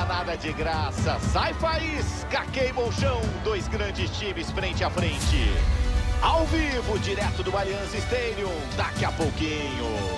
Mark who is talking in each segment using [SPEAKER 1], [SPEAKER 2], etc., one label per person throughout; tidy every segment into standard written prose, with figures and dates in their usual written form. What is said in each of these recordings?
[SPEAKER 1] nada de graça. Sai faísca, queima o chão. Dois grandes times frente a frente. Ao vivo, direto do Allianz Stadium. Daqui a pouquinho.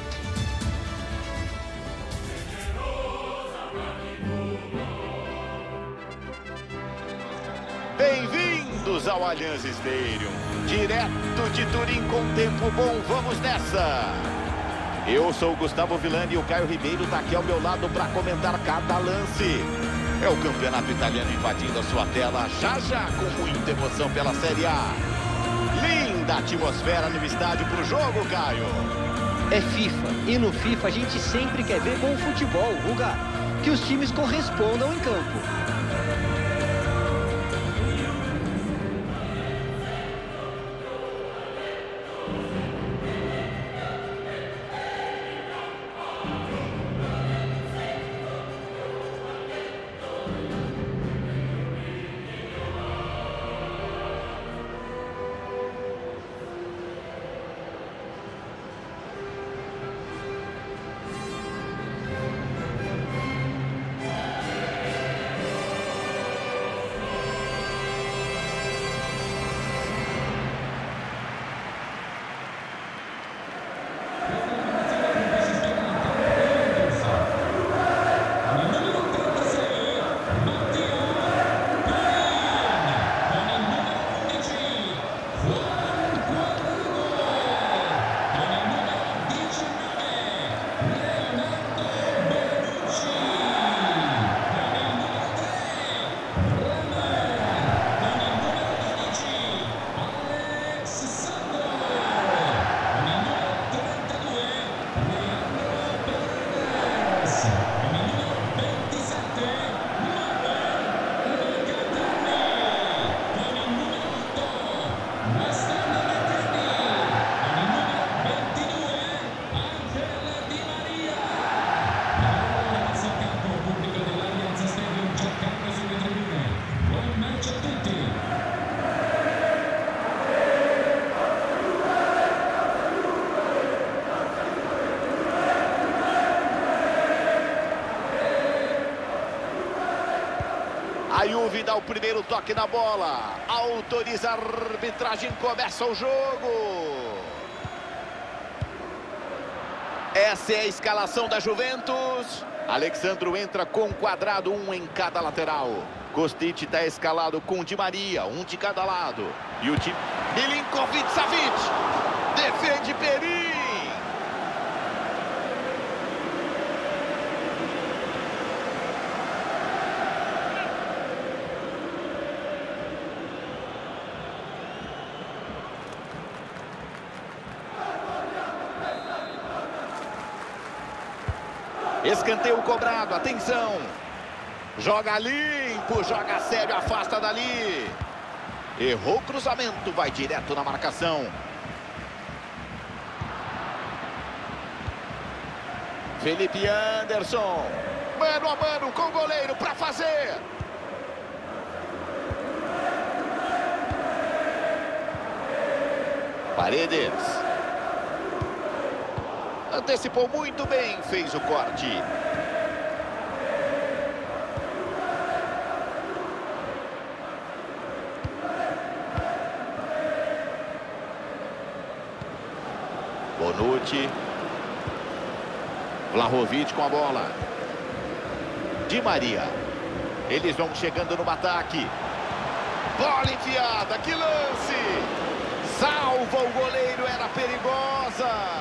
[SPEAKER 1] Bem-vindos ao Allianz Stadium. Direto de Turim com tempo bom. Vamos nessa. Eu sou o Gustavo Villani e o Caio Ribeiro está aqui ao meu lado para comentar cada lance. É o campeonato italiano invadindo a sua tela, já com muita emoção pela Série A. Linda atmosfera no estádio pro jogo, Caio.
[SPEAKER 2] É FIFA, e no FIFA a gente sempre quer ver bom futebol, Guga. Que os times correspondam em campo.
[SPEAKER 1] A Juve dá o primeiro toque na bola. Autoriza a arbitragem, começa o jogo. Essa é a escalação da Juventus. Alexandro entra com quadrado, um em cada lateral. Kostic está escalado com Di Maria, um de cada lado. E o time... Milinkovic-Savic. Defende Perin. Escanteio cobrado, atenção. Joga limpo, joga sério, afasta dali. Errou o cruzamento, vai direto na marcação. Felipe Anderson. Mano a mano com o goleiro para fazer. Paredes. Antecipou muito bem, fez o corte. Bonucci. Vlahovic com a bola. Di Maria. Eles vão chegando no ataque. Bola enfiada, que lance! Salva o goleiro, era perigosa.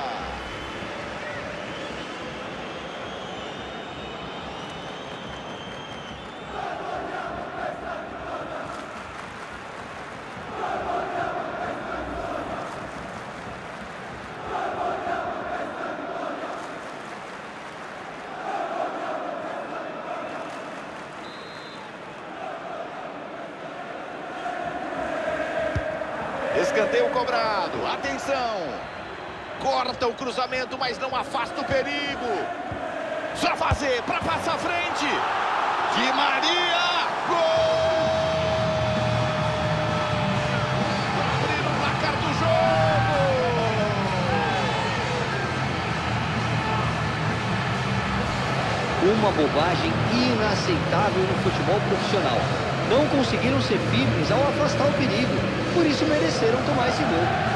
[SPEAKER 1] Escanteio cobrado, atenção, corta o cruzamento, mas não afasta o perigo, só fazer para passar à frente, Di Maria, gol! Abrindo o placar do jogo!
[SPEAKER 2] Uma bobagem inaceitável no futebol profissional. Não conseguiram ser firmes ao afastar o perigo. Por isso mereceram tomar esse gol.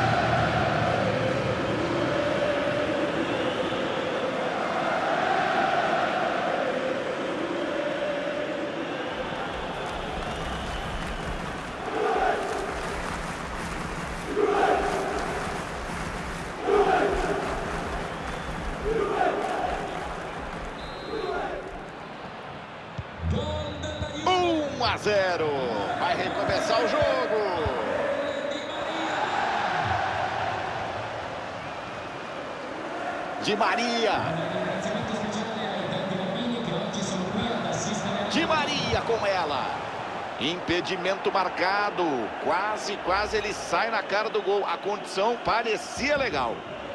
[SPEAKER 1] A 0. Vai recomeçar o jogo. Di Maria. Di Maria com ela. Impedimento marcado. Quase ele sai na cara do gol. A condição parecia legal.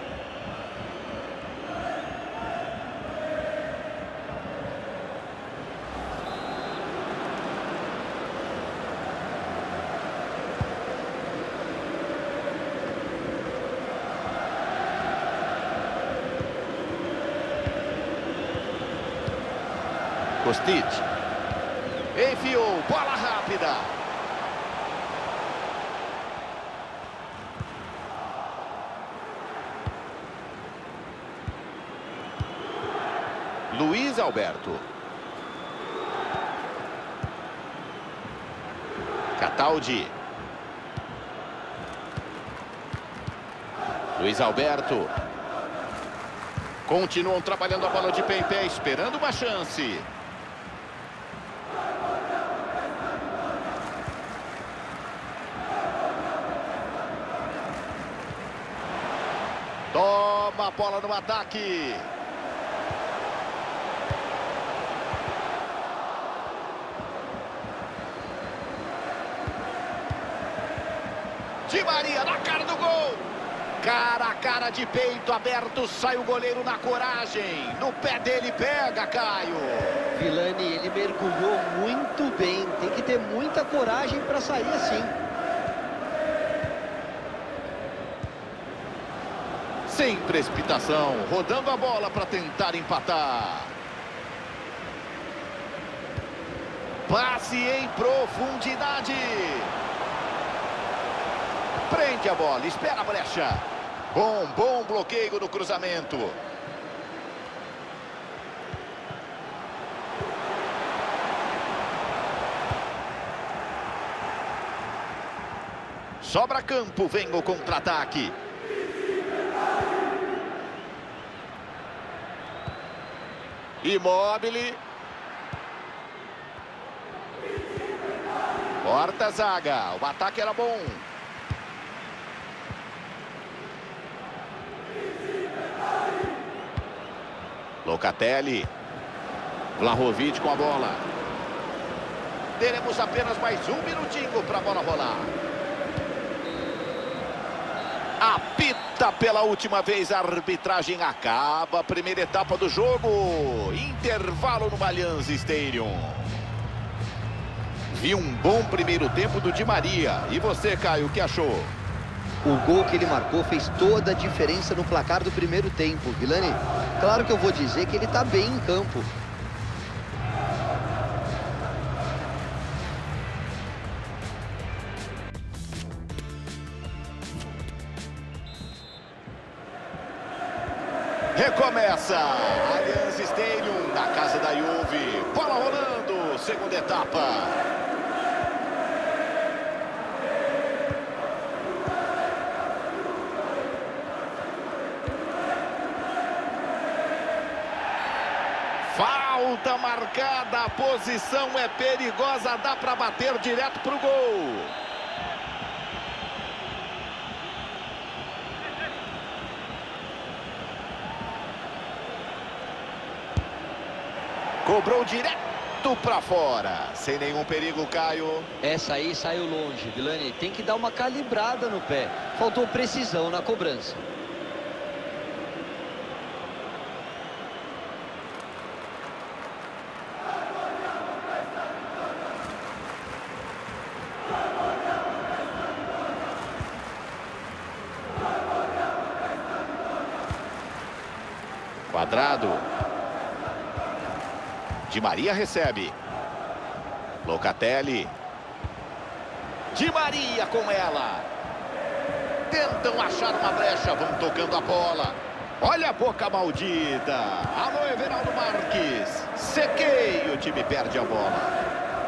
[SPEAKER 1] Kostic. Enfiou, bola rápida. Luiz Alberto. Cataldi. Luiz Alberto. Continuam trabalhando a bola de pé em pé, esperando uma chance. Toma a bola no ataque. Di Maria na cara do gol. Cara a cara de peito aberto, sai o goleiro na coragem. No pé dele pega, Caio.
[SPEAKER 2] Vilani, ele mergulhou muito bem. Tem que ter muita coragem para sair assim.
[SPEAKER 1] Sem precipitação, rodando a bola para tentar empatar. Passe em profundidade. Prende a bola, espera a brecha. Bom bloqueio no cruzamento. Sobra campo, vem o contra-ataque. Immobile. Corta a zaga. O ataque era bom. Locatelli. Vlahovic com a bola. Teremos apenas mais um minutinho para a bola rolar. Apita pela última vez, a arbitragem acaba a primeira etapa do jogo. Intervalo no Allianz Stadium. Vi um bom primeiro tempo do Di Maria. E você, Caio, o que achou?
[SPEAKER 2] O gol que ele marcou fez toda a diferença no placar do primeiro tempo, Vilani. Claro que eu vou dizer que ele está bem em campo.
[SPEAKER 1] Recomeça Allianz Stadium, na casa da Juve. Bola rolando, segunda etapa. Falta marcada, a posição é perigosa, dá para bater direto pro gol. Cobrou direto para fora, sem nenhum perigo, Caio.
[SPEAKER 2] Essa aí saiu longe, Vilani. Tem que dar uma calibrada no pé. Faltou precisão na cobrança.
[SPEAKER 1] Quadrado. Di Maria recebe. Locatelli. Di Maria com ela. Tentam achar uma brecha, vão tocando a bola. Olha a boca maldita. Alô, Everaldo Marques. Sequei, o time perde a bola.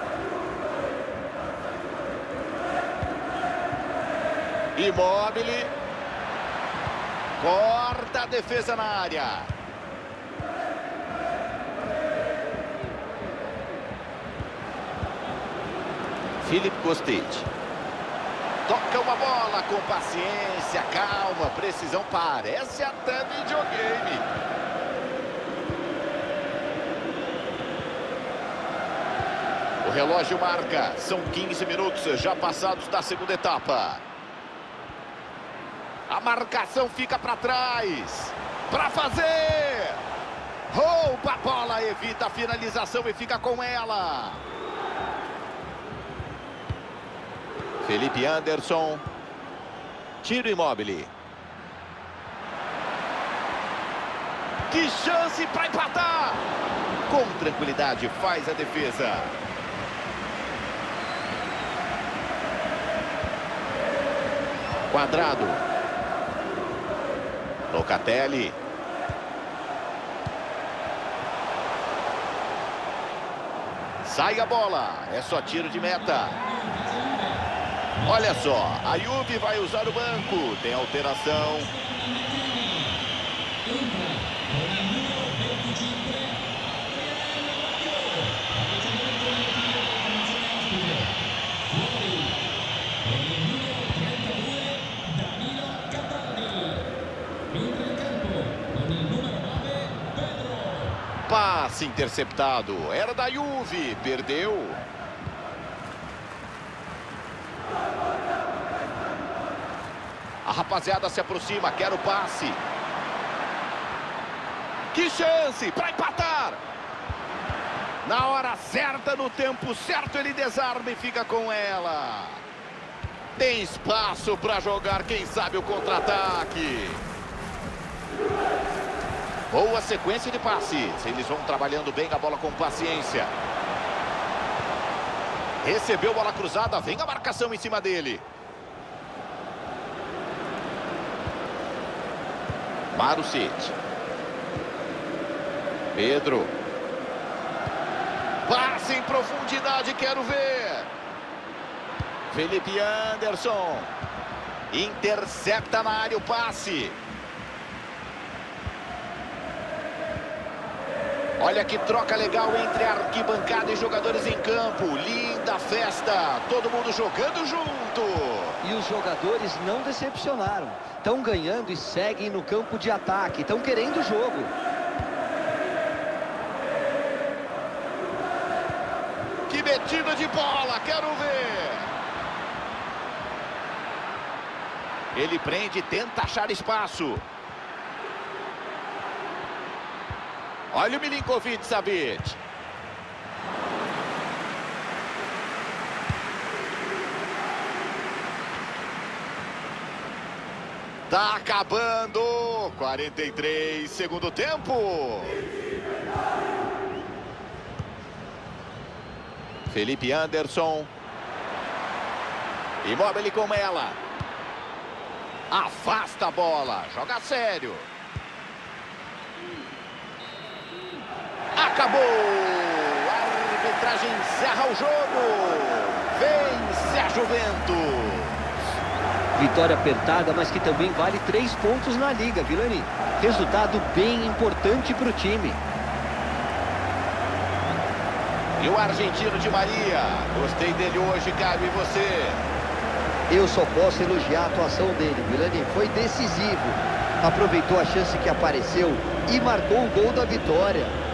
[SPEAKER 1] Immobile. Corta a defesa na área. Filipe Kostic. Toca uma bola com paciência, calma, precisão, parece até videogame. O relógio marca, são 15 minutos já passados da segunda etapa. A marcação fica para trás, para fazer. Rouba a bola, evita a finalização e fica com ela. Felipe Anderson. Tiro Immobile. Que chance para empatar. Com tranquilidade faz a defesa. Quadrado. Locatelli. Sai a bola. É só tiro de meta. Olha só, a Juve vai usar o banco, tem alteração. Passe interceptado, era da Juve, perdeu. A rapaziada se aproxima, quer o passe. Que chance para empatar. Na hora certa, no tempo certo, ele desarma e fica com ela. Tem espaço para jogar, quem sabe o contra-ataque. Boa sequência de passes. Eles vão trabalhando bem a bola com paciência. Recebeu bola cruzada, vem a marcação em cima dele. Marusic. Pedro. Passe em profundidade, quero ver. Felipe Anderson. Intercepta na área o passe. Olha que troca legal entre arquibancada e jogadores em campo. Linda festa, todo mundo jogando junto.
[SPEAKER 2] E os jogadores não decepcionaram. Estão ganhando e seguem no campo de ataque. Estão querendo o jogo.
[SPEAKER 1] Que metida de bola, quero ver. Ele prende e tenta achar espaço. Olha o Milinkovic-Savic. Tá acabando. 43, segundo tempo. Felipe Anderson. Immobile com ela. Afasta a bola. Joga sério. Acabou. A arbitragem encerra o jogo. Vence a Juventus.
[SPEAKER 2] Vitória apertada, mas que também vale 3 pontos na Liga, Vilani. Resultado bem importante para o time.
[SPEAKER 1] E o argentino Di Maria. Gostei dele hoje, Caio, e você?
[SPEAKER 2] Eu só posso elogiar a atuação dele, Vilani. Foi decisivo. Aproveitou a chance que apareceu e marcou o gol da vitória.